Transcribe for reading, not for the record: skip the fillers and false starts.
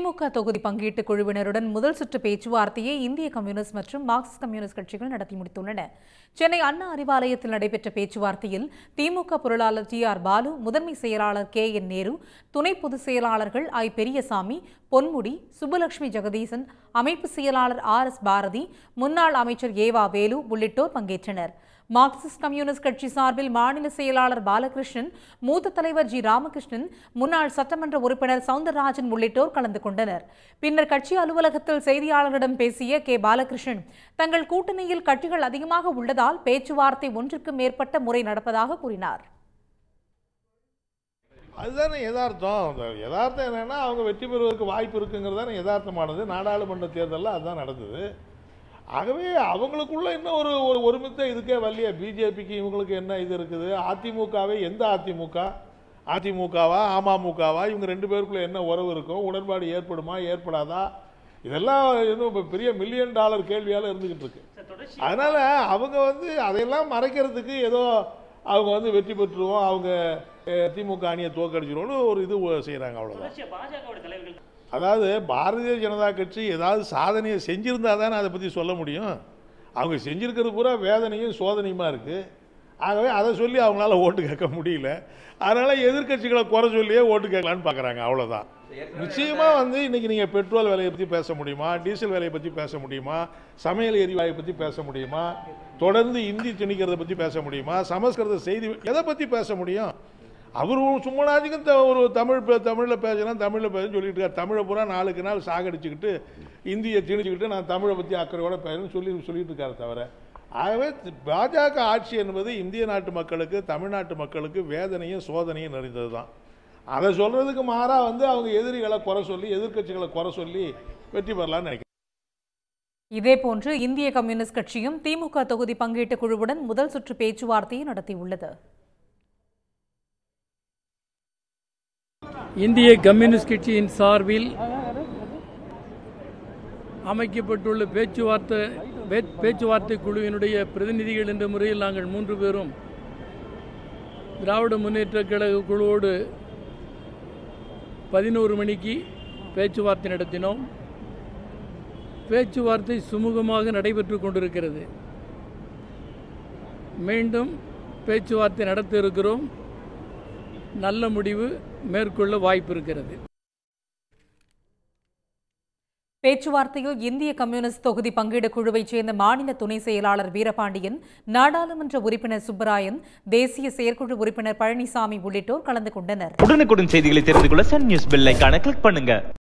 திமுக தொகுதி பங்கீட்டு குழுவினருடன் முதல் சுற்று பேச்சுவார்த்தையை இந்திய கம்யூனிஸ்ட் மற்றும் மார்க்சிஸ்ட் கம்யூனிஸ்ட் கட்சிகள் நடத்தி முடித்துள்ளன. சென்னை அண்ணா அறிவாலயத்தில் நடைபெற்ற பேச்சுவார்த்தையில் திமுக பொருளாளர் TR பாலு, முதன்மை செயலாளர் KN நேரு, துணை பொதுச் செயலாளர்கள் I பெரியசாமி, பொன்முடி, சுப்புலட்சுமி ஜெகதீசன், அமைப்பு செயலாளர் RS பாரதி, முன்னாள் அமைச்சர் ஏவா வேலு உள்ளிட்டோர் பங்கேற்றனர். மார்க்சிஸ்ட் கம்யூனிஸ்ட் கட்சி சார்பில் மாநில செயலாளர் பாலகிருஷ்ணன், மூத்த தலைவர் G ராமகிருஷ்ணன், முன்னாள் சட்டமன்ற உறுப்பினர் சவுந்தரராஜன் உள்ளிட்டோர் கலந்து கொண்டனர். பின்னர் கட்சி அலுவலகத்தில் செய்தியாளர்களிடம் பேசிய K பாலகிருஷ்ணன், தங்கள் கூட்டணியில் கட்சிகள் அதிகமாக உள்ளதால் பேச்சுவார்த்தை ஒன்றுக்கு மேற்பட்ட முறை நடப்பதாக கூறினார். அதுதானே யதார்த்தம். யதார்த்தம் என்னன்னா, அவங்க வெற்றி பெறுவதற்கு வாய்ப்பு இருக்குங்கிறதான யதார்த்தமானது. நாடாளுமன்ற தேர்தலில் அதுதான் நடந்தது. ஆகவே அவங்களுக்குள்ள இன்னும் ஒரு ஒருமித்த இதுக்கே வரலையே. பிஜேபிக்கு இவங்களுக்கு என்ன இது இருக்குது? அதிமுகவே எந்த அதிமுகவா அமமுகவா இவங்க ரெண்டு பேருக்குள்ள என்ன உறவு இருக்கும்? உடன்பாடு ஏற்படுமா ஏற்படாதா? இதெல்லாம் இன்னும் பெரிய $1 மில்லியன் கேள்வியால் இருந்துகிட்டு இருக்கு. அதனால அவங்க அதையெல்லாம் மறைக்கிறதுக்கு ஏதோ அவங்க வெற்றி பெற்றுருவோம், அவங்க திமுக அணியை தோக்கடிச்சிருவோம்னு ஒரு இது செய்யறாங்க. அவ்வளவுதான். அதாவது பாரதிய ஜனதா கட்சி ஏதாவது சாதனையை செஞ்சிருந்தா தானே அதை பற்றி சொல்ல முடியும். அவங்க செஞ்சிருக்கிறது பூரா வேதனையும் சோதனையுமா இருக்குது. ஆகவே அதை சொல்லி அவங்களால ஓட்டு கேட்க முடியல. அதனால் எதிர்கட்சிகளை குறை சொல்லியே ஓட்டு கேட்கலான்னு பார்க்குறாங்க. அவ்வளோதான். நிச்சயமாக இன்றைக்கி நீங்கள் பெட்ரோல் விலையை பற்றி பேச முடியுமா? டீசல் விலையை பற்றி பேச முடியுமா? சமையல் எரிவாயை பற்றி பேச முடியுமா? தொடர்ந்து இந்தி திணிக்கிறத பற்றி பேச முடியுமா? சமஸ்கிருத செய்தி எதை பற்றி பேச முடியும்? அவரும் சும்மனாச்சுக்கும் ஒரு தமிழில் பேசுகிறேன் சொல்லிட்டு இருக்கார். தமிழை பூரா நாளுக்கு நாள் சாகடிச்சுக்கிட்டு இந்தியை திணிச்சுக்கிட்டு நான் தமிழை பற்றி அக்கறையோட பேசுன்னு சொல்லிட்டு இருக்காரு தவிர. ஆகவே பாஜக ஆட்சி என்பது இந்திய நாட்டு மக்களுக்கு, தமிழ்நாட்டு மக்களுக்கு வேதனையும் சோதனையும் நிறைந்தது தான். அதை சொல்றதுக்கு மாறா அவங்க எதிரிகளை குறை சொல்லி, எதிர்கட்சிகளை குறை சொல்லி வெற்றி பெறலாம்னு நினைக்கிறேன். இதேபோன்று இந்திய கம்யூனிஸ்ட் கட்சியும் திமுக தொகுதி பங்கீட்டு குழுவுடன் முதல் சுற்று பேச்சுவார்த்தையை நடத்தியுள்ளது. இந்திய கம்யூனிஸ்ட் கட்சியின் சார்பில் அமைக்கப்பட்டுள்ள பேச்சுவார்த்தை குழுவினுடைய பிரதிநிதிகள் என்ற முறையில் நாங்கள் 3 பேரும் திராவிட முன்னேற்றக் கழக குழுவோடு 11 மணிக்கு பேச்சுவார்த்தை நடத்தினோம். பேச்சுவார்த்தை சுமூகமாக நடைபெற்று கொண்டிருக்கிறது. மீண்டும் பேச்சுவார்த்தை நடத்த இருக்கிறோம். நல்ல முடிவு மேற்கொள்ள வாய்ப்பு இருக்கிறது. பேச்சுவார்த்தையில் இந்திய கம்யூனிஸ்ட் தொகுதி பங்கீடு குழுவைச் சேர்ந்த மாநில துணை செயலாளர் வீரபாண்டியன், நாடாளுமன்ற உறுப்பினர் சுப்பராயன், தேசிய செயற்குழு உறுப்பினர் பழனிசாமி உள்ளிட்டோர் கலந்து கொண்டனர். உடனுக்குடன் செய்திகளை தெரிந்து கொள்ள சன் நியூஸ் பெல் ஐகானை கிளிக் பண்ணுங்க.